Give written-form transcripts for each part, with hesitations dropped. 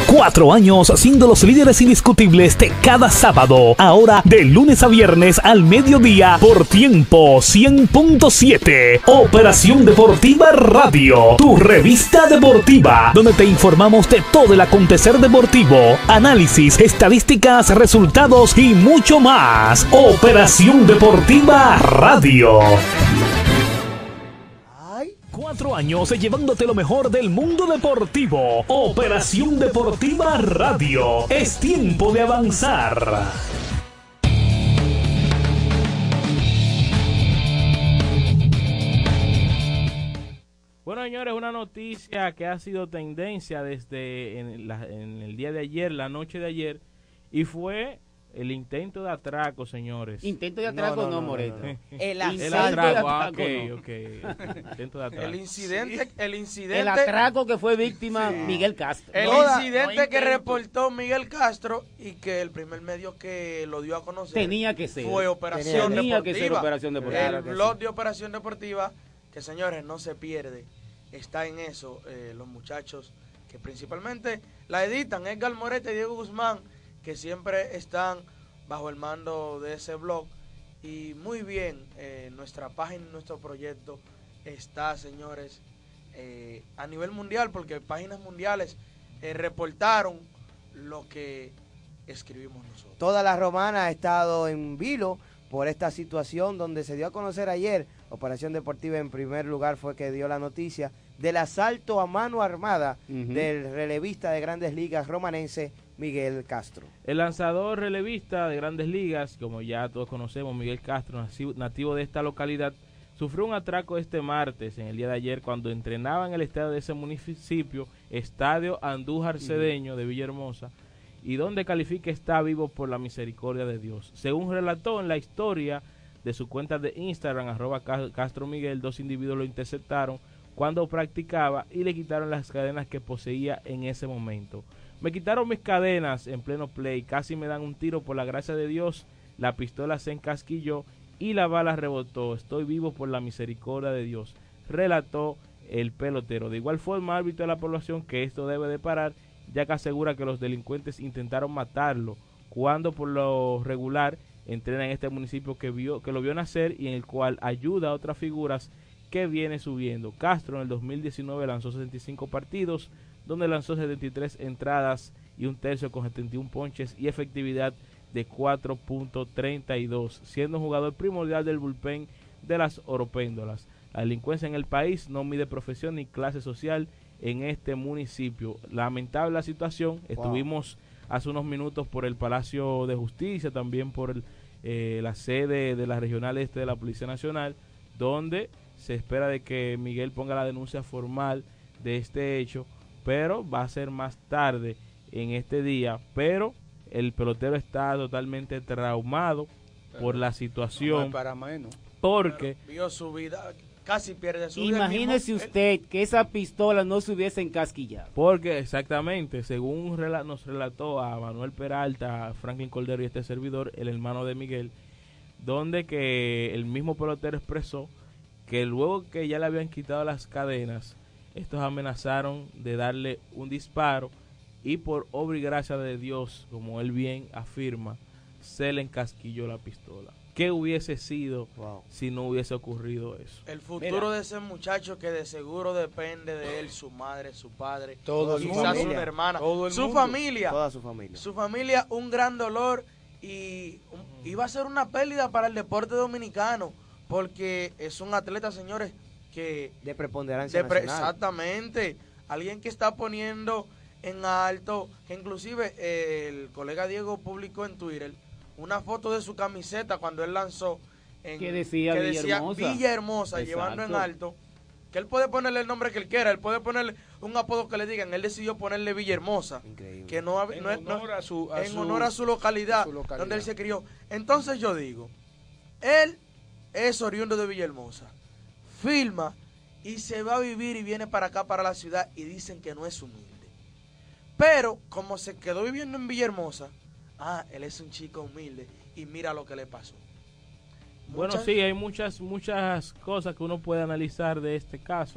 4 años siendo los líderes indiscutibles de cada sábado. Ahora de lunes a viernes al mediodía por Tiempo 100.7. Operación Deportiva Radio, tu revista deportiva, donde te informamos de todo el acontecer deportivo, análisis, estadísticas, resultados y mucho más. Operación Deportiva Radio. 4 años llevándote lo mejor del mundo deportivo. Operación Deportiva Radio. Es tiempo de avanzar. Bueno, señores, una noticia que ha sido tendencia desde en el día de ayer, la noche de ayer, y fue el intento de atraco, señores. Intento de atraco no, Moreto. El atraco, ok. Intento de atraco. El incidente. El atraco que fue víctima Miguel Castro. El incidente que reportó Miguel Castro y que el primer medio que lo dio a conocer tenía que ser. Fue Operación Deportiva. Tenía que ser Operación Deportiva. El blog de Operación Deportiva, que señores, no se pierde. Está en eso, los muchachos que principalmente la editan, Edgar Morete y Diego Guzmán, que siempre están bajo el mando de ese blog. Y muy bien, nuestra página, nuestro proyecto está, señores, a nivel mundial, porque páginas mundiales reportaron lo que escribimos nosotros. Toda la romana ha estado en vilo por esta situación donde se dio a conocer ayer. Operación Deportiva en primer lugar fue que dio la noticia del asalto a mano armada del relevista de Grandes Ligas romanense Miguel Castro. El lanzador relevista de Grandes Ligas, como ya todos conocemos, Miguel Castro, nativo de esta localidad, sufrió un atraco este martes, en el día de ayer, cuando entrenaba en el estadio de ese municipio, Estadio Andújar Cedeño de Villahermosa, y donde califica está vivo por la misericordia de Dios. Según relató en la historia de su cuenta de Instagram, @Castro Miguel, 2 individuos lo interceptaron cuando practicaba y le quitaron las cadenas que poseía en ese momento. Me quitaron mis cadenas en pleno play, casi me dan un tiro, por la gracia de Dios, la pistola se encasquilló y la bala rebotó. Estoy vivo por la misericordia de Dios, relató el pelotero. De igual forma, árbitro de la población que esto debe de parar, ya que asegura que los delincuentes intentaron matarlo cuando por lo regular entrena en este municipio que lo vio nacer y en el cual ayuda a otras figuras que viene subiendo. Castro en el 2019 lanzó 65 partidos, donde lanzó 73 entradas y un tercio con 71 ponches y efectividad de 4.32, siendo un jugador primordial del bullpen de las Oropéndolas. La delincuencia en el país no mide profesión ni clase social en este municipio. Lamentable la situación. Estuvimos hace unos minutos por el Palacio de Justicia, también por la sede de la Regional Este de la Policía Nacional, donde se espera de que Miguel ponga la denuncia formal de este hecho, pero va a ser más tarde en este día. Pero el pelotero está totalmente traumado por la situación, no para menos, porque vio su vida, casi pierde su vida. Imagínese usted que esa pistola no se hubiese encasquillado. Porque exactamente, según nos relató a Manuel Peralta, a Franklin Cordero y este servidor, el hermano de Miguel, donde que el mismo pelotero expresó que luego que ya le habían quitado las cadenas, estos amenazaron de darle un disparo y por obra y gracia de Dios, como él bien afirma, se le encasquilló la pistola. ¿Qué hubiese sido si no hubiese ocurrido eso? El futuro de ese muchacho, que de seguro depende de él, su madre, su padre, todo quizás su hermana, su familia, toda su familia. Su familia, un gran dolor, y iba a ser una pérdida para el deporte dominicano, porque es un atleta, señores, que de preponderancia nacional. Exactamente, alguien que está poniendo en alto, que inclusive el colega Diego publicó en Twitter una foto de su camiseta cuando él lanzó que decía Villahermosa, llevando en alto, que él puede ponerle el nombre que él quiera, él puede ponerle un apodo que le digan, él decidió ponerle Villahermosa, que en honor a su localidad, donde él se crió. Entonces yo digo, él es oriundo de Villahermosa, filma y se va a vivir y viene para acá, para la ciudad, y dicen que no es humilde. Pero como se quedó viviendo en Villahermosa, él es un chico humilde y mira lo que le pasó. Bueno, sí, hay muchas cosas que uno puede analizar de este caso.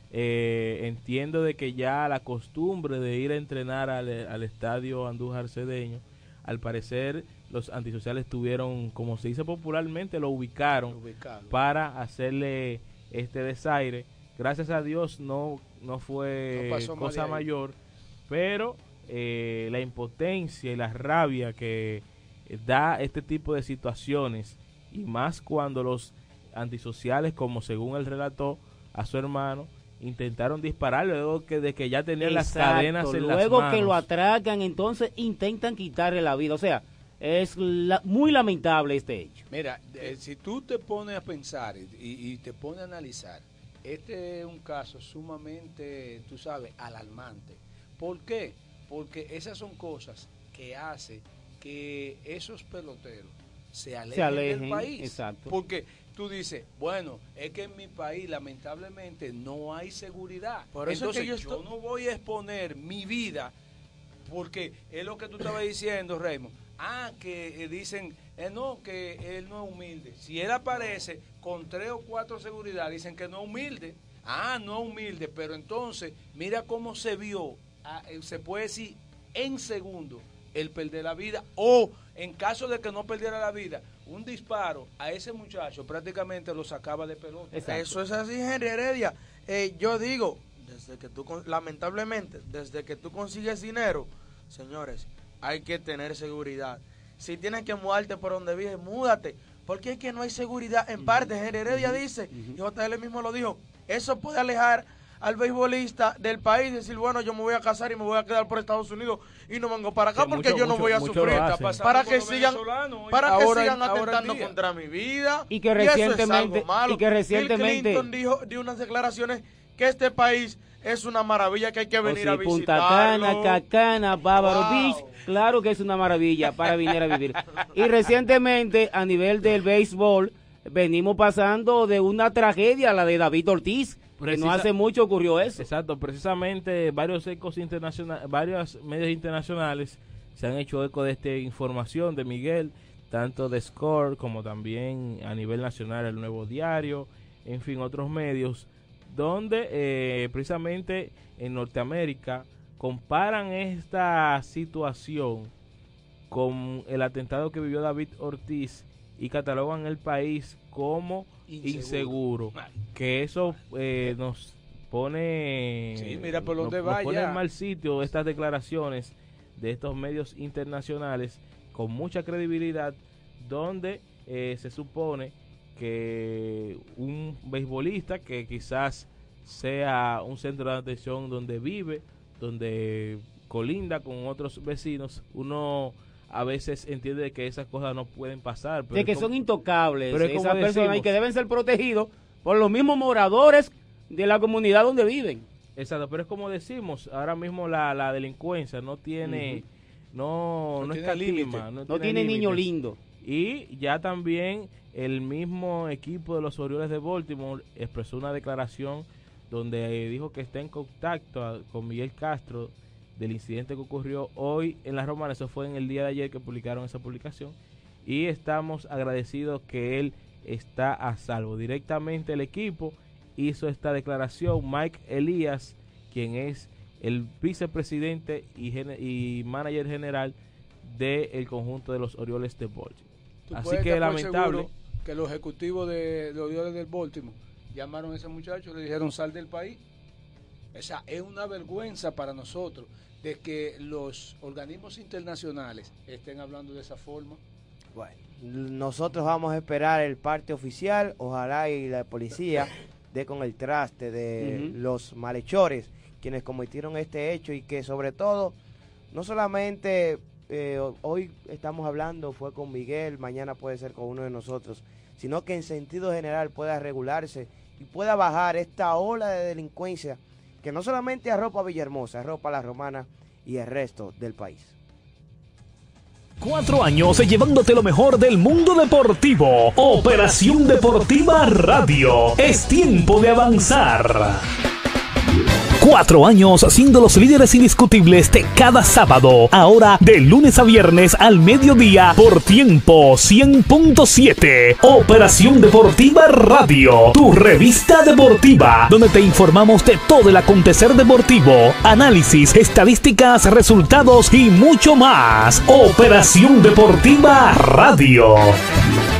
entiendo de que ya la costumbre de ir a entrenar al estadio Andújar Cedeño, al parecer los antisociales tuvieron, como se dice popularmente, lo ubicaron para hacerle este desaire. Gracias a Dios no fue cosa mayor, pero la impotencia y la rabia que da este tipo de situaciones, y más cuando los antisociales, como según él relató a su hermano, intentaron disparar luego de que ya tenían las cadenas en las manos. Luego que lo atracan, entonces intentan quitarle la vida. O sea, es muy lamentable este hecho. Mira, si tú te pones a pensar y te pones a analizar, este es un caso sumamente, tú sabes, alarmante. ¿Por qué? Porque esas son cosas que hacen que esos peloteros se alejen del país. Exacto. Porque tú dices, bueno, es que en mi país lamentablemente no hay seguridad. Por eso entonces es que yo no voy a exponer mi vida, porque es lo que tú estabas diciendo, Raymond. Que dicen, no, que él no es humilde. Si él aparece con 3 o 4 seguridad, dicen que no es humilde. No es humilde, pero entonces, mira cómo se vio, se puede decir, en segundo, el perder la vida, o en caso de que no perdiera la vida, un disparo a ese muchacho prácticamente lo sacaba de pelota. Exacto. Eso es así, Henry Heredia. Yo digo, lamentablemente, desde que tú consigues dinero, señores, hay que tener seguridad. Si tienes que mudarte por donde vives, múdate, porque es que no hay seguridad en parte. Henry Heredia dice, y JL mismo lo dijo, eso puede alejar al beisbolista del país, decir, bueno, yo me voy a casar y me voy a quedar por Estados Unidos y no vengo para acá porque yo no voy a sufrir, para que sigan atentando contra mi vida. Y que recientemente, Bill Clinton dio unas declaraciones que este país es una maravilla, que hay que venir a visitarlo. Punta Cana, Cacana, Bávaro Beach, claro que es una maravilla para venir a vivir. Y recientemente, a nivel del béisbol, venimos pasando de una tragedia, la de David Ortiz, que no hace mucho ocurrió eso. Exacto, precisamente varios medios internacionales se han hecho eco de esta información de Miguel, tanto de Score como también a nivel nacional el Nuevo Diario, en fin, otros medios, donde precisamente en Norteamérica comparan esta situación con el atentado que vivió David Ortiz y catalogan el país como inseguro, que eso nos pone, mira por donde nos pone en mal sitio estas declaraciones de estos medios internacionales con mucha credibilidad, donde se supone que un beisbolista que quizás sea un centro de atención donde vive, donde colinda con otros vecinos, uno a veces entiende que esas cosas no pueden pasar. Pero de que son intocables esas personas y que deben ser protegidos por los mismos moradores de la comunidad donde viven. Exacto, pero es como decimos, ahora mismo la delincuencia no tiene, no escatima, no tiene niño lindo. Y ya también el mismo equipo de los Orioles de Baltimore expresó una declaración donde dijo que está en contacto con Miguel Castro del incidente que ocurrió hoy en La Romana. Eso fue en el día de ayer que publicaron esa publicación, y estamos agradecidos que él está a salvo. Directamente el equipo hizo esta declaración. Mike Elías, quien es el vicepresidente y manager general del conjunto de los Orioles de Baltimore. Así que lamentable que los ejecutivos de los Orioles del Baltimore llamaron a ese muchacho y le dijeron sal del país. O sea, es una vergüenza para nosotros de que los organismos internacionales estén hablando de esa forma. Bueno, nosotros vamos a esperar el parte oficial, ojalá y la policía dé con el traste de los malhechores, quienes cometieron este hecho, y que sobre todo, no solamente hoy estamos hablando, fue con Miguel, mañana puede ser con uno de nosotros, sino que en sentido general pueda regularse y pueda bajar esta ola de delincuencia que no solamente arropa a Villahermosa, arropa a La Romana y el resto del país. 4 años llevándote lo mejor del mundo deportivo. Operación Deportiva Radio. Es tiempo de avanzar. 4 años siendo los líderes indiscutibles de cada sábado. Ahora de lunes a viernes al mediodía por Tiempo 100.7. Operación Deportiva Radio, tu revista deportiva, donde te informamos de todo el acontecer deportivo, análisis, estadísticas, resultados y mucho más. Operación Deportiva Radio.